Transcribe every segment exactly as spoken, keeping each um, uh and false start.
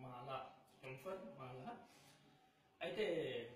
మాల ఎంఫర్ మాల అయితే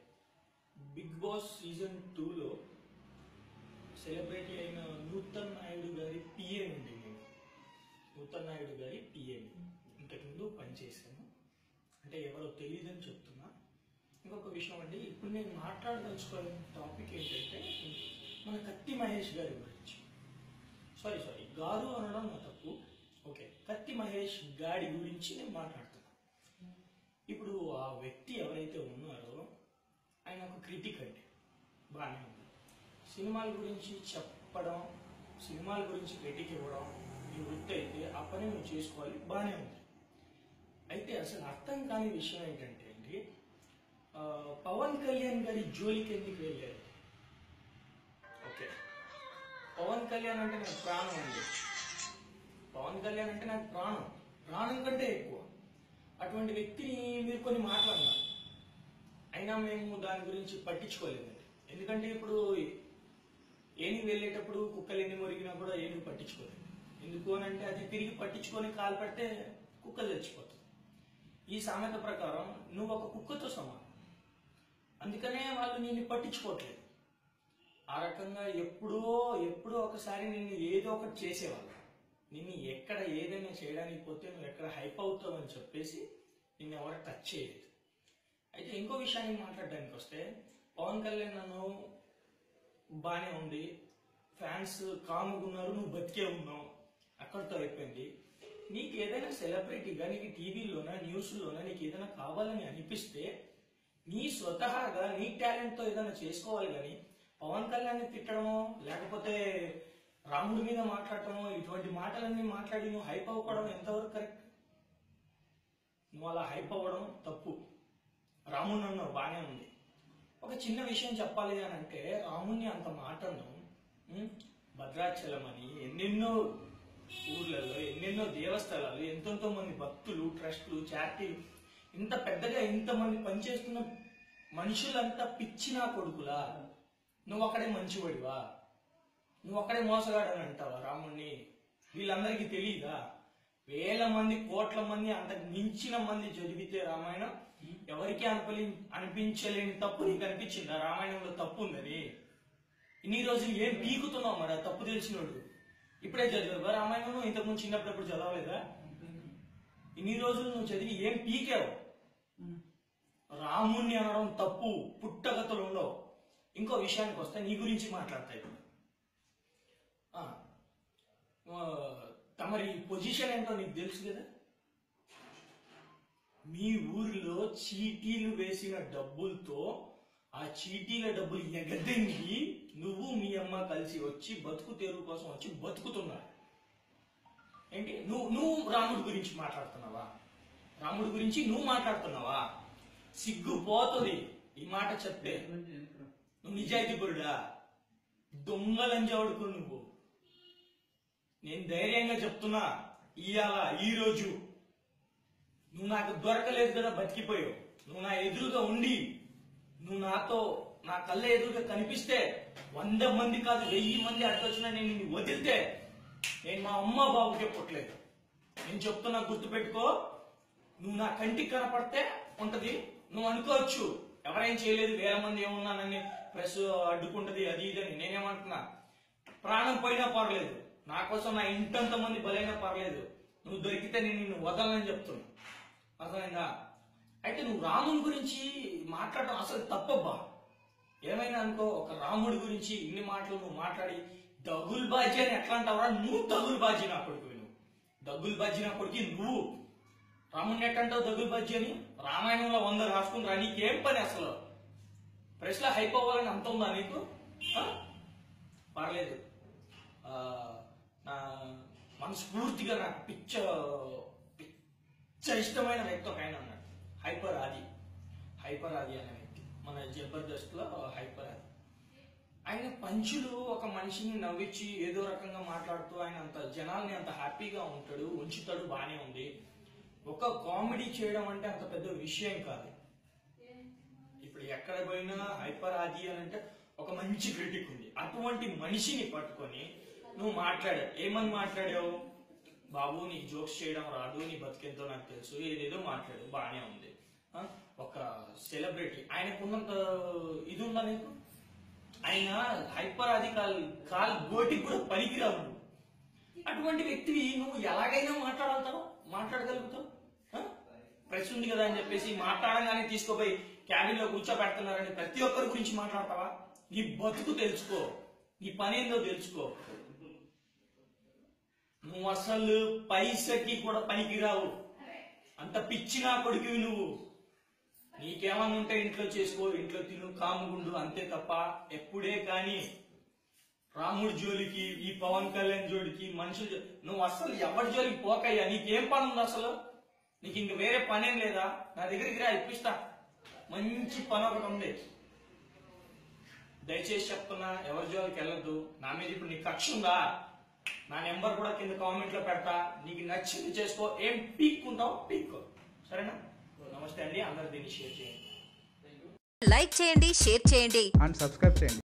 బిగ్ బాస్ సీజన్ టూలో సెలబ్రిటీ అయిన నూతన్ నాయుడు గారి పిఏ ఉంది. నేను నూతన్ నాయుడు గారి పిఏ ఇంతకుముందు పనిచేశాను. అంటే ఎవరో తెలియదని చెప్తున్నా. ఇంకొక విషయం అండి, ఇప్పుడు నేను మాట్లాడదలుచుకునే టాపిక్ ఏంటంటే మన కత్తి మహేష్ గారి గురించి. సారీ సారీ గారు అనడం నా తప్పు. ఓకే, కత్తి మహేష్ గారి గురించి నేను మాట్లాడుతున్నా. ఇప్పుడు ఆ వ్యక్తి ఎవరైతే ఉన్నారో ఆయన ఒక క్రిటిక్ అండి, బాగానే ఉంది. సినిమాల గురించి చెప్పడం, సినిమాల గురించి క్రిటిక్ ఇవ్వడం ఈ వృత్తి అయితే ఆ పని నువ్వు చేసుకోవాలి, బాగానే ఉంది. అయితే అసలు అర్థం కాని విషయం ఏంటంటే అండి, పవన్ కళ్యాణ్ గారి జోలికి ఎందుకు వెళ్ళారు? ఓకే, పవన్ కళ్యాణ్ అంటే నాకు ప్రాణం అండి. పవన్ కళ్యాణ్ అంటే నాకు ప్రాణం, ప్రాణం కంటే ఎక్కువ. అటువంటి వ్యక్తిని మీరు కొన్ని మాట్లాడినారు, అయినా మేము దాని గురించి పట్టించుకోలేదండి. ఎందుకంటే ఇప్పుడు ఏనుగు వెళ్ళేటప్పుడు కుక్కలు ఎన్ని మొరిగినా కూడా ఏనుగు పట్టించుకోలేదు. ఎందుకు అని అంటే అది తిరిగి పట్టించుకొని కాలు పెడితే కుక్కలు చచ్చిపోతుంది. ఈ సామెత ప్రకారం నువ్వు ఒక కుక్కతో సమానం, అందుకనే వాళ్ళు నిన్ను పట్టించుకోవట్లేదు. ఆ రకంగా ఎప్పుడో ఎప్పుడో ఒకసారి నిన్ను ఏదో ఒకటి చేసేవాళ్ళు. నిన్ను ఎక్కడ ఏదైనా చేయడానికి పోతే నువ్వు ఎక్కడ హైప్ అవుతావు అని చెప్పేసి నిన్ను ఎవరు టచ్ చేయలేదు. అయితే ఇంకో విషయాన్ని మాట్లాడడానికి వస్తే, పవన్ కళ్యాణ్ నన్ను బాగానే ఉంది, ఫ్యాన్స్ కాముగా ఉన్నారు, నువ్వు బతికే ఉన్నావు, అక్కడితో అయిపోయింది. నీకు ఏదైనా సెలబ్రిటీగా నీకు టీవీలోనా న్యూస్లోనా నీకు ఏదైనా కావాలని అనిపిస్తే నీ స్వతహాగా నీ టాలెంట్తో ఏదైనా చేసుకోవాలి. కానీ పవన్ కళ్యాణ్ తిట్టడమో లేకపోతే రాముడి మీద మాట్లాడటమో ఇటువంటి మాటలన్నీ మాట్లాడి నువ్వు హైప్ అవ్వడం ఎంతవరకు కరెక్ట్? నువ్వు అలా హైప్ అవ్వడం తప్పు. రాముడిని అన్నావు, బాగానే ఉంది. ఒక చిన్న విషయం చెప్పాలి అని అంటే, రాముడిని అంత మాటను భద్రాచలం అని ఎన్నెన్నో ఊర్లలో ఎన్నెన్నో దేవస్థలాలు ఎంతెంతో మంది భక్తులు, ట్రస్టులు, చారిటీలు, ఇంత పెద్దగా ఇంతమంది పనిచేస్తున్న మనుషులంతా పిచ్చినా కొడుకులా? నువ్వు అక్కడే మంచివాడివా? నువ్వు అక్కడే మోసగాడని అంటావా రాముణ్ణి? వీళ్ళందరికీ తెలియదా? వేల మంది కోట్ల మంది అంతకు మించిన మంది చదివితే రామాయణం ఎవరికి అనిపలి అనిపించలేని తప్పు నీకు అనిపించిందా? రామాయణంలో తప్పు ఉందని ఇన్ని రోజులు ఏం పీకుతున్నావు మరి? ఆ తప్పు తెలిసినోడు ఇప్పుడే చదివావా రామాయణం? ఇంతకుముందు చిన్నప్పుడు ఎప్పుడు చదవలేదా? ఇన్ని రోజులు నువ్వు చదివి ఏం పీకావు? రాముణ్ణి అనడం తప్పు, పుట్టగతులు ఉండవు. ఇంకో విషయానికి వస్తే నీ గురించి మాట్లాడతాయి. తమరి పొజిషన్ ఏంటో నీకు తెలుసు కదా. మీ ఊరిలో చీటీలు వేసిన డబ్బులతో ఆ చీటీల డబ్బులు ఎగదెంగి నువ్వు మీ అమ్మ కలిసి వచ్చి బతుకు తెరువు కోసం వచ్చి బతుకుతున్నారు. ఏంటి నువ్వు నువ్వు రాముడి గురించి మాట్లాడుతున్నావా? రాముడి గురించి నువ్వు మాట్లాడుతున్నావా? సిగ్గు పోతుంది ఈ మాట చెప్తే. నువ్వు నిజాయితీ పరుడా? దొంగలంజవాడుకో నువ్వు. నేను ధైర్యంగా చెప్తున్నా, ఇవాళ ఈ రోజు నువ్వు నాకు దొరకలేదు కదా, బతికిపోయావు. నువ్వు నా ఎదురుగా ఉండి నువ్వు నాతో నా కళ్ళ ఎదురుగా కనిపిస్తే వంద మంది కాదు వెయ్యి మంది అడ్డొచ్చినా నేను నిన్ను వదిలితే నేను మా అమ్మ బాబు చెప్పట్లేదు. నేను చెప్తున్నా, గుర్తుపెట్టుకో. నువ్వు నా కంటికి కనపడితే ఉంటది, నువ్వు అనుకోవచ్చు ఎవరేం చేయలేదు, వేల మంది ఏమున్నా నన్ను ప్రెస్ అడ్డుకుంటది అది ఇదని. నేనేమంటున్నా, ప్రాణం పోయినా పర్లేదు, నా కోసం నా ఇంటంత మంది బలైనా పర్లేదు, నువ్వు దొరికితే నేను నిన్ను వదలని చెప్తున్నా. అర్థమైందా? అయితే నువ్వు రాముడి గురించి మాట్లాడటం అసలు తప్పబ్బా. ఏమైనా అనుకో, ఒక రాముడి గురించి ఇన్ని మాటలు నువ్వు మాట్లాడి దగుల్ బాజీ అని ఎట్లా అంటావురా? నువ్వు దగుల్ బాజీ నా కొడుకు. నువ్వు దగుల్ బాజీ నా కొడుకు. నువ్వు రాముడిని ఎట్టంటావు దగుల్ బాజీ అని? రామాయణంలో వంద రాసుకుని రా, నీకేం పని అసలు? ప్రెస్ లో హైప్ అవ్వాలని అంత ఉందా నీకు? పర్లేదు, నా మనస్ఫూర్తిగా నాకు పిచ్చ పిచ్చ ఇష్టమైన వ్యక్తి ఒక ఆయన ఉన్నాడు, హైపర్ ఆది. హైపర్ ఆది అనే వ్యక్తి మన జబర్దస్త్ లో హైపర్ ఆది. ఆయన పంచులు ఒక మనిషిని నవ్వించి ఏదో రకంగా మాట్లాడుతూ ఆయన అంత జనాల్ని అంత హ్యాపీగా ఉంటాడు, ఉంచుతాడు, బానే ఉంది. ఒక కామెడీ చేయడం అంటే అంత పెద్ద విషయం కాదు. ఇప్పుడు ఎక్కడ పోయినా హైపర్ ఆది అని అంటే ఒక మంచి క్రిటిక్ ఉంది. అటువంటి మనిషిని పట్టుకొని నువ్వు మాట్లాడావు. ఏమని మాట్లాడావు? బాబు నీకు జోక్స్ చేయడం రాదు, నీ బతికెంతో నాకు తెలుసు, ఏదేదో మాట్లాడు, బాగానే ఉంది. ఒక సెలబ్రిటీ, ఆయనకున్నంత ఇది ఉందా నీకు? ఆయన హైపర్ అది కాల్ కాల్ గోటికి కూడా పనికిరావు. అటువంటి వ్యక్తివి నువ్వు ఎలాగైనా మాట్లాడతావు, మాట్లాడగలుగుతావు? ప్రెస్ ఉంది కదా అని చెప్పేసి మాట్లాడగానే తీసుకుపోయి క్యాబిన్ లో కూర్చోబెడుతున్నారని ప్రతి ఒక్కరి గురించి మాట్లాడతావా? నీ బతుకు తెలుసుకో, నీ పని ఏందో తెలుసుకో. నువ్వు అసలు పైసకి కూడా పనికిరావు, అంత పిచ్చినా కొడుకువి నువ్వు. నీకేమన్నా ఉంటే ఇంట్లో చేసుకో, ఇంట్లో తిను, కాముగుండు, అంతే తప్ప ఎప్పుడే కానీ రాముడి జోలికి, ఈ పవన్ కళ్యాణ్ జోలికి, మనుషులు నువ్వు అసలు ఎవరి జోలికి పోకయ్యా. నీకేం పని ఉంది అసలు? నీకు ఇంక వేరే పనేం లేదా? నా దగ్గరికి రా, ఇప్పిస్తా. మంచి పని ఒకటి ఉంది. దయచేసి చెప్తున్నా, ఎవరి జోలికి వెళ్ళద్దు. నా మీద ఇప్పుడు నీకు కక్ష ఉందా? నా నెంబర్ కూడా కింద కామెంట్ లో పెడతా. నీకు నచ్చింది చేసుకో, ఏం పీక్కుంటావు పీక్కో, సరేనా? నమస్తే అండి, అందరు దీన్ని షేర్ చేయండి, లైక్ చేయండి, షేర్ చేయండి అండ్ సబ్స్క్రైబ్ చేయండి.